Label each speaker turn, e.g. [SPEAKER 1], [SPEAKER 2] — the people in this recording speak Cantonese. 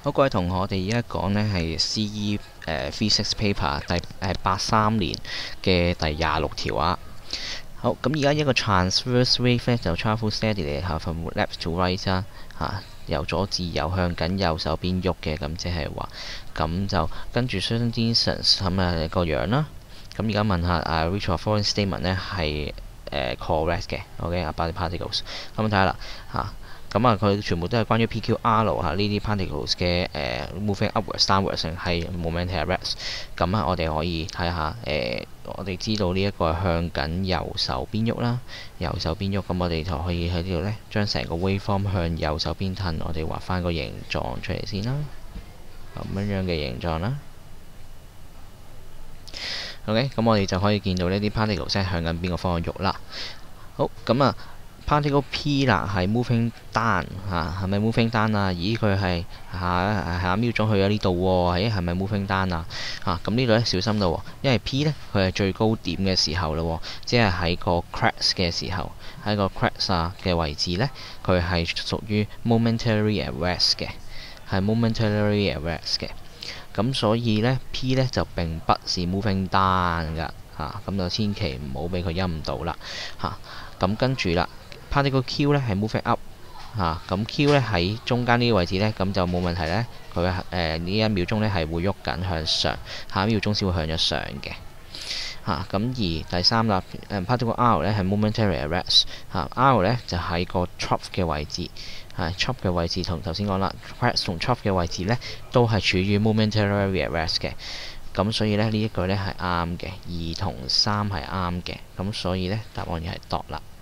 [SPEAKER 1] 好，各位同學，我哋而家講呢係 CE Physics Paper 83年嘅第26條啊。好，咁而家一個 transverse wave 呢就 travel steadily from left to right 啦，由左至右向緊右手邊喐嘅，咁即係話，咁就跟住 certain distance 咁個樣啦。咁而家問下which of following statement 呢係correct 嘅 ，about the particles。咁睇下啦咁佢全部都係關於 PQR 呢啲 particles 嘅moving upwards downwards 係 momentary rest。咁我哋可以睇下我哋知道呢一個係向緊右手邊喐啦，右手邊喐，咁我哋就可以喺呢度呢將成個 waveform 向右手邊褪，我哋畫翻個形狀出嚟先啦，咁樣嘅形狀啦。OK， 咁我哋就可以見到呢啲 particles 向緊邊個方向喐啦。好，咁particle P 啦，係 moving down 係咪 moving down 啊？咦，佢係下一秒鐘去咗呢度喎，係咪 moving down 啊？咁呢度咧小心咯，因為 P 咧佢係最高點嘅時候咯，即係喺個 cracks 嘅時候，喺個 cracks 嘅位置咧，佢係屬於 momentary at rest 嘅，係 momentary at rest 嘅。咁所以咧 P 咧就並不是 moving down 㗎，咁就千祈唔好俾佢陰到啦，咁跟住啦。particle Q 咧係 moving up，咁 Q 咧喺中間呢個位置咧，咁就冇問題咧。佢呢一秒鐘咧係會喐緊向上，下一秒鐘先會向咗上嘅。咁而第三啦，particle R 咧係 momentary at rest，R 咧就喺個 trough 嘅位置，trough 嘅位置同頭先講啦 crest 同 trough 嘅位置咧都係處於 momentary at rest 嘅。咁所以咧呢一句咧係啱嘅，2同3係啱嘅，咁所以咧答案就係度啦。